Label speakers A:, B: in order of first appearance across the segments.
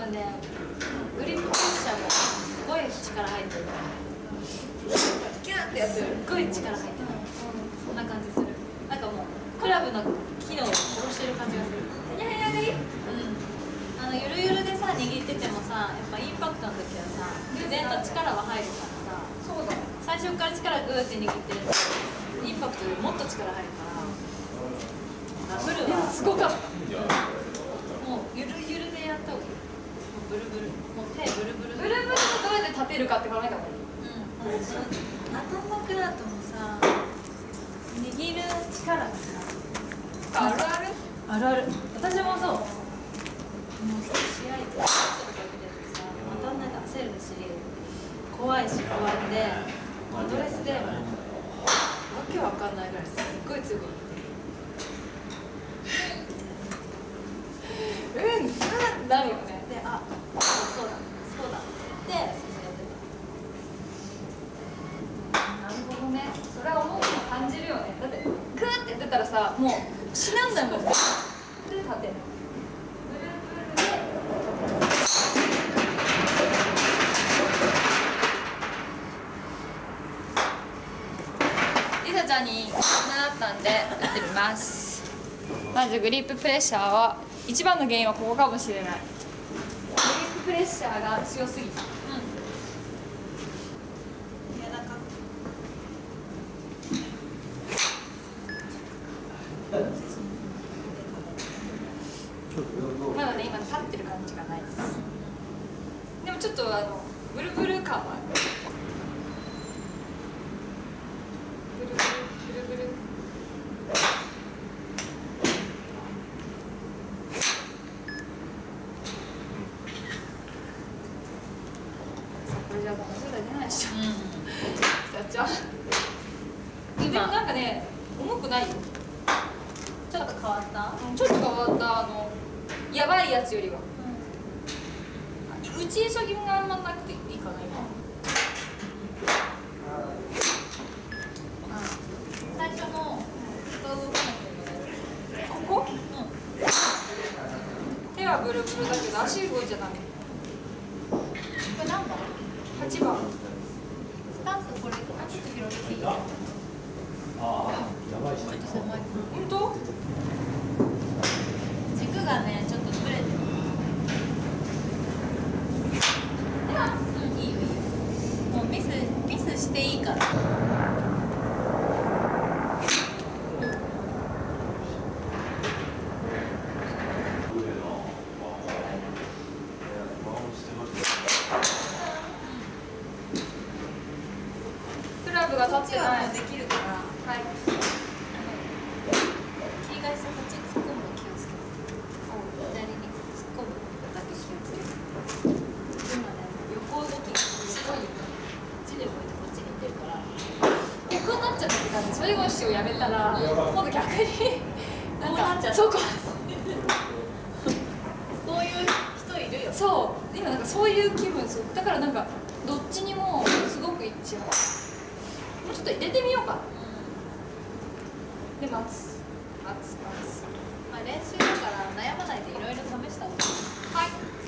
A: 分ねグリッププレッシャーがすごい力入ってるキュンってやってるすっごい力入ってる、そんな感じする。なんかもうクラブの機能を殺してる感じがする。やややでいい、ゆるゆるでさ握っててもさ、やっぱインパクトの時はさ自然と力は入るからさ、そうだ最初から力グーって握ってるとインパクトよりもっと力入るから、フルはすごかった。もうゆるゆるでやった方がいい。もうブルブル、もう手ブルブルブルブルでどうやって立てるかって考えた方がいい。頭クラウトもさ握る力がさあるあるあるある。私もそう。もう試合とか見てるとさ、当たんないと焦るし怖いし不安で、アドレスでわけわかんないぐらいすっごい強くなってなるよね。で、あ、そうだそうだって言って、そうやってた。なるほどね。それは重くも感じるよね。だってグーってやってたらさ、もう死なんだもん。で立てる。りさちゃんに習ったんでやってみます。まずグリッププレッシャーは一番の原因はここかもしれない。グリッププレッシャーが強すぎた。まだね今立ってる感じがないです。でもちょっとブルブル感はある。ブルブルブルブル。これじゃもう50代出ないでしょ。さちゃん。でもなんかね重くないよ。ちょっと変わった？ちょっと変わった。やばいやつよりは。打ち急ぎがあんまなくていいかな今。最初のここ？手はブルブルだけど足動いちゃダメ。これ何番？8番。スタンスこれちょっと広げていい？ああ、やばいし。ちょっと狭い。本当？軸がねちょっとずれてる。いいよいいよ。もうミスしていいから。クラブが立ってない。できるから。はい。切り返しこっち突っ込むの気をつけて。左に突っ込むだけ気をつけて。今ね横動きがすごいよ。こっちで動いてこっちに行ってるから。逆になっちゃったって感じ。それ腰をやめたら今度逆になんかそうこういう人いるよ。そう今なんかそういう気分。そうだからなんかどっちにもすごく一致。もうちょっと入れてみようか。で待つ。まあ練習だから悩まないでいろいろ試した方がいい。はい。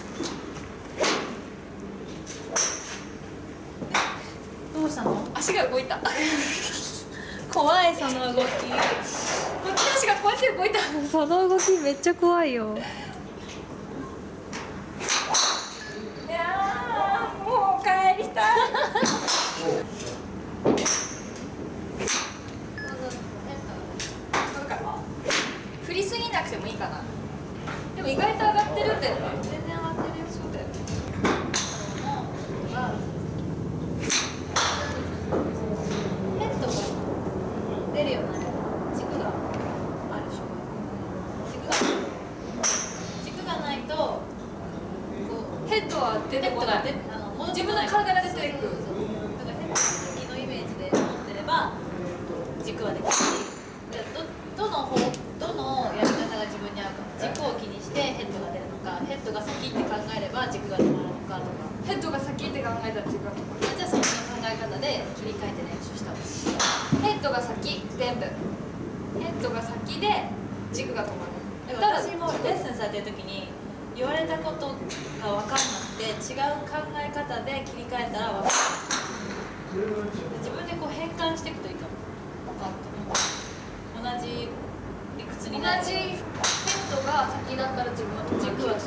A: どうしたの？足が動いた。怖いその動き。こっちの足がこうやって動いた。
B: その動きめっちゃ怖いよ。
A: いやーもう帰りたい。振りすぎなくてもいいかな。でも意外と上がってるんだよね。全然上がってるよ。そうだよね。ヘッドが出るようになる。軸があるでしょ。軸がないとこうヘッドは出てこない。自分の体が出ていく。だからヘッド先のイメージで持ってれば軸はできる。どのやり方が自分に合うか。軸を気にしてヘッドが出るのか、ヘッドが先って考えれば軸が止まるのかとか。ヘッドが先って考えたら軸が止まる。じゃあその考え方で切り替えて練習した方がいい。ヘッドが先全部。ヘッドが先で軸が止まる。私もレッスンされてる時に言われたことが分かんなくて違う考え方で切り替えたら分かる。自分でこう変換していくといいかも。同じ理屈になる。
C: 同じヘッドが先だったら自分は
A: 軸はそう。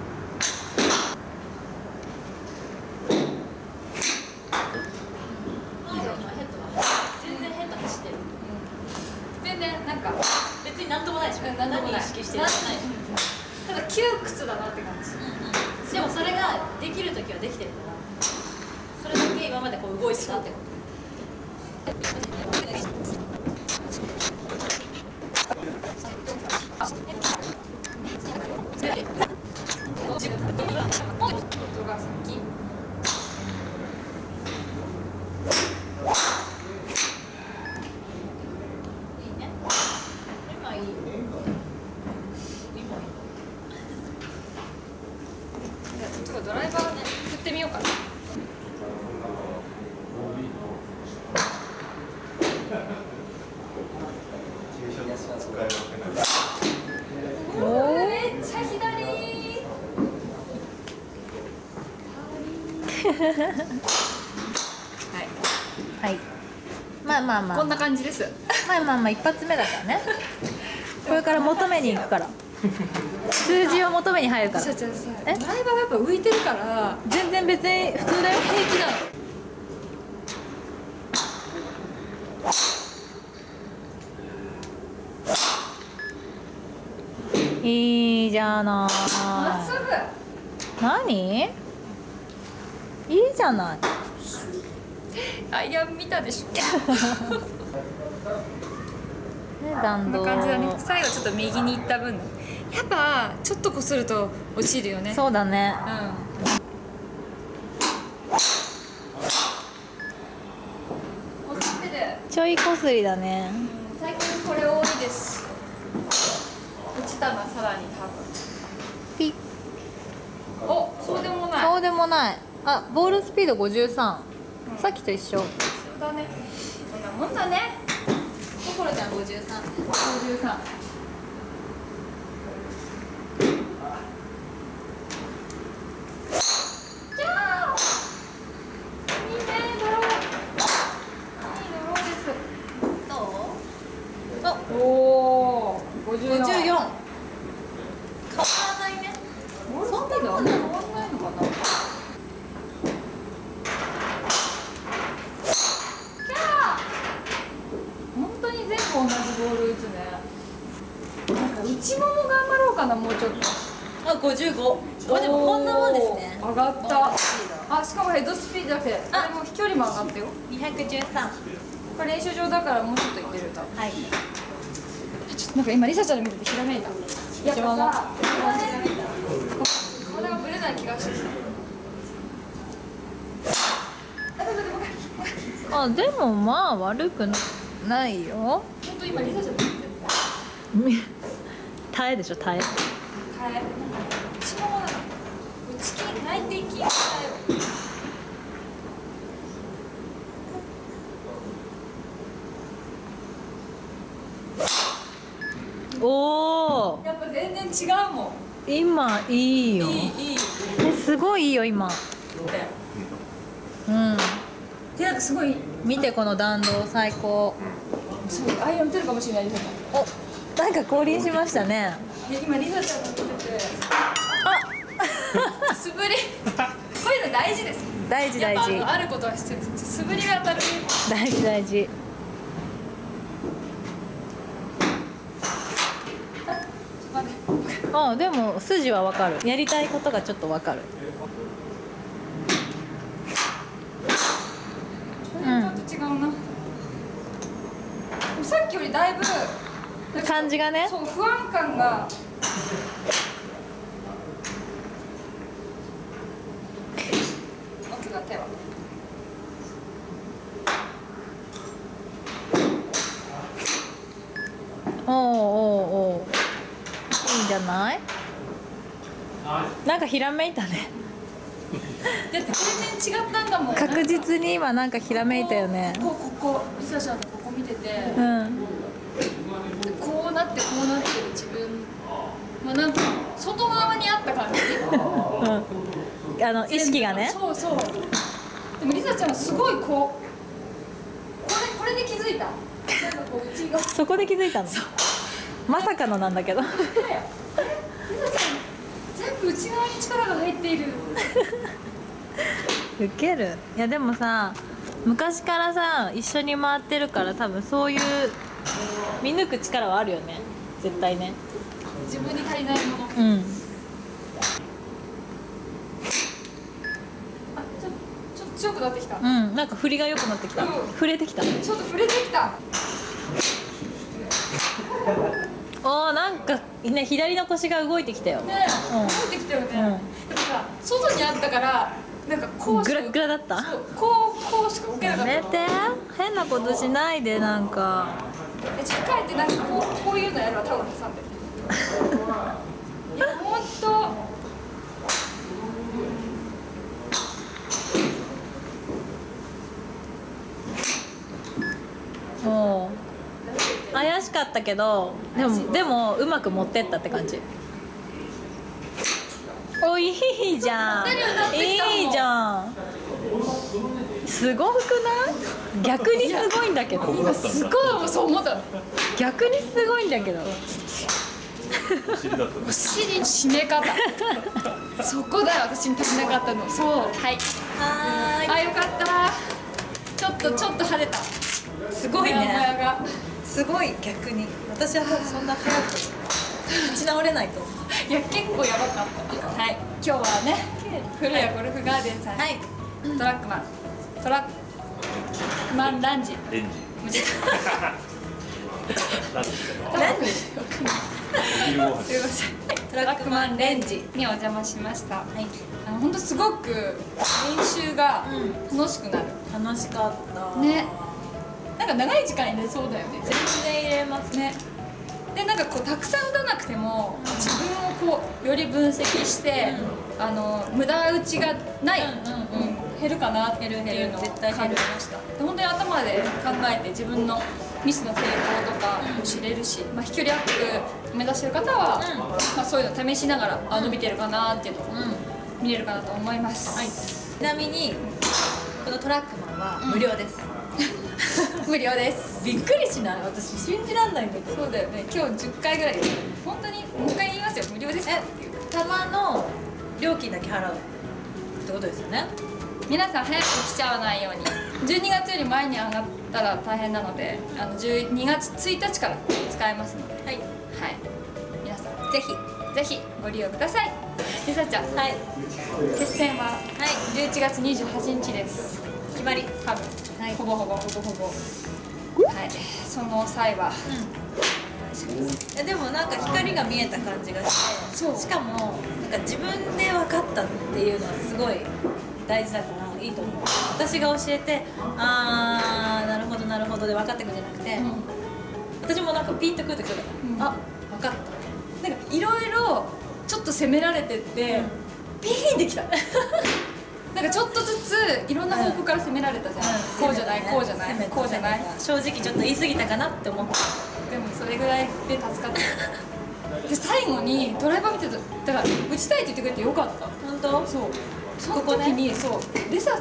A: 全然ヘッド走ってる。全然なんか別になんともないでしょ。何意識してるじゃないでしょ。
C: ただ窮屈だなって感じ。
A: でもそれができるときはできてるから、それだけ今までこう動いてたってこと。
C: 音が先。ドライバーね、振ってみようかな。めっちゃ左。
B: はい。まあまあまあ。
C: こんな感じです。
B: まあまあまあ一発目だからね。これから求めに行くから。数字を求めに入るから。
C: ドライバーがやっぱ浮いてるから
B: 全然別に普通だよ。
C: 平気なの。
B: いいじゃない。
C: まっすぐ。
B: 何？いいじゃない。
C: アイアン見たでしょ。
B: ね、弾道。
C: こんな感じだね。最後ちょっと右に行った分、やっぱちょっとこすると落ちるよね。
B: そうだね。
C: こすってる。
B: ちょいこすりだね。
C: 最近これ多いです。落ちたな、さらに多分。
B: ピッ。
C: お、そうでもない。
B: そうでもない。あ、ボールスピード53。さっきと一緒。
C: そうだね。こんなもんだね。
A: 心ちゃん53。
C: 53。おお、54。
A: 変わらないね。
C: そんなに変わんないのかな。本当に全部同じボール打つね。なんか内もも頑張ろうかな、もうちょっと。
A: あ、55。でもこんなもんですね。
C: 上がった。あ、しかもヘッドスピードじゃなくて、あれも飛距離も上がったよ。
A: 213。
C: これ練習場だからもうちょっといってると。
A: はい。
C: ちょっとなんか今リサちゃんの見ててひらめいた。やっぱさ、体がぶれない気がしてきた。
B: あ、でもまあ悪くないよ。
C: 本当今リサちゃんの見てる。
B: 耐えでしょ、耐え。
C: 耐え。内ももだ。内筋、内転筋を耐えろ。
B: おお。
C: やっぱ全然違うもん。
B: 今いいよ。
C: いい。
B: すごいいいよ今。うん。
C: でなんかすごい。
B: 見てこの弾道最高。
C: そう、アイアン打てるかもしれないですよ。
B: お、なんか降臨しましたね。
C: で今リサちゃんが打ってて。あ。素振り。こういうの大事です。
B: 大事大事。
C: やっぱあることは必要です。素振りが当たる。
B: 大事大事。あ、でも筋はわかる。やりたいことがちょっとわかる。
C: ちょっと違うな。さっきよりだいぶ
B: 感じがね。
C: そう、不安感が。奥が手は。
B: おうおうおう。いいんじゃない？なんかひらめいたね。
C: だって全然違ったんだもん。
B: 確実に今なんかひらめいたよね。
C: ここリサちゃんのここ見てて、
B: うん。
C: こうなってる自分、まあなんか外側にあった感
B: 意識がね。
C: そうそう。でもリサちゃんはすごいこれで気づいた。なんかこう内側。
B: そこで気づいたの。まさかのなんだけど。
C: リサちゃん全部内側に力が入っている。
B: ウケる。いやでもさ、昔からさ一緒に回ってるから多分そういう見抜く力はあるよね。絶対ね。
C: 自分に足りないもの。
B: うん。
C: ちょっと強くなってきた。
B: うん、なんか振りが良くなってきた。触れてきた。
C: ちょっと触れてきた。
B: おー、なんかね、左の腰が動いてきたよ。
C: ね、
B: うん
C: 動いてきたよね。
B: うん
C: だから外にあったからなんかこうしか
B: グラッグラだった。
C: そうこうしか動けなかった。
B: やめて、変なことしないで。なんか
C: でちょっと帰ってなんかこういうのやるわ、タオル挟んで。いやほんと。
B: もう怪しかったけど、でもうまく持ってったって感じ。お、いいじゃん、いいじゃん。すごくない？逆にすごいんだけど。
C: 今すごいそう思った。
B: 逆にすごいんだけど。
C: お尻の締め方。そこだよ、私に足りなかったの。そう。はい。あ、よかった。ちょっと晴れた。
B: すごいね。
C: もやもやが
B: すごい。逆に私はもうそんな早く立ち直れないと。
C: いや結構やばかった。はい。今日はね、古谷ゴルフガーデンさん、はい、トラックマンランジ。
D: レンジ。
C: すみません。トラックマンレンジにお邪魔しました。はい。本当すごく練習が楽しくなる。
B: 楽しかった。
C: ね。なんか長い時間入れそうだよね。
B: 全然入れます
C: ね。でなんかこうたくさん打たなくても自分をこうより分析して、無駄打ちがない、減るかなっていうのを
B: 絶対
C: 感じました。で本当に頭で考えて自分のミスの傾向とかを知れるし、飛距離アップ目指してる方は、そういうの試しながら伸びてるかなっていうのを見れるかなと思います。
B: はい、ちなみにこのトラックマンは無料です。
C: 無料です。
B: びっくりしない？私信じらんないんだけど。
C: そうだよね。今日10回ぐらい本当にもう一回言いますよ。無料です。
B: 玉の料金だけ払うってことですよね。
C: 皆さん早く来ちゃわないように。12月より前に上がったら大変なので、12月1日から使えますので、はい、皆さんぜひご利用ください。りさちゃん、はい、決戦は11月28日です。決まり、多分、ほぼほぼ、はい、その際は、
B: でもなんか光が見えた感じがして、しかもなんか自分で分かったっていうのはすごい大事だからいいと思う。私が教えて、あーなるほどなるほどで分かってくるんじゃなくて、私もなんかピンとくるときとか、あ、分かった。
C: なんかいろいろちょっと責められてって、ピーンできた。なんかちょっとずついろんな方向から責められたじゃん。こうじゃない、こうじゃない、こうじゃない。
B: 正直ちょっと言い過ぎたかなって思った。
C: でもそれぐらいで助かった。で最後にドライバー見てた、だから打ちたいって言ってくれてよかった。
B: 本当？
C: そう。その時にそうルサち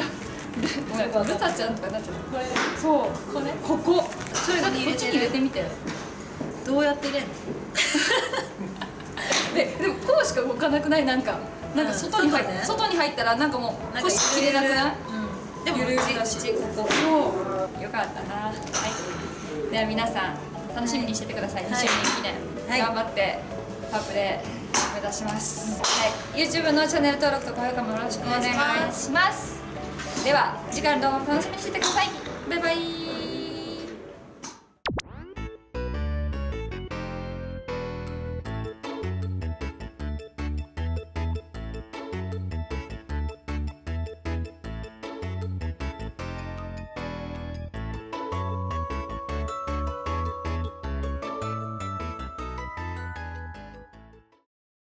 C: ゃんとかなっちゃった。これそうここそれだってこっちに入れてみて。
B: どうやって入れるの？
C: でもこうしか動かなくない？なんか外に入ったらなんかもう腰切れなくない？でもゆるゆるだし、ここそうよかったな。はい。では皆さん楽しみにしててください。2周年記念頑張ってパープで目指します。はい。YouTube のチャンネル登録と高評価もよろしくお願いします。では次回の動画も楽しみにしててください。バイバイ。